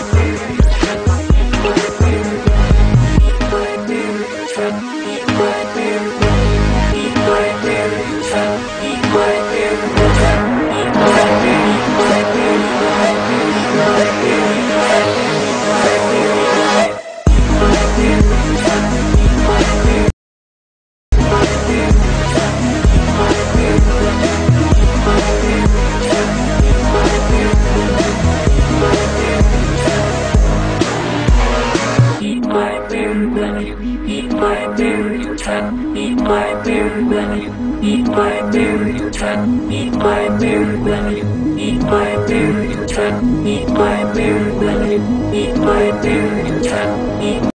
Eat my beer, you can eat my beer when you eat my beer, you can eat my beer when you eat my beer, you can eat my beer when you eat my beer, you can eat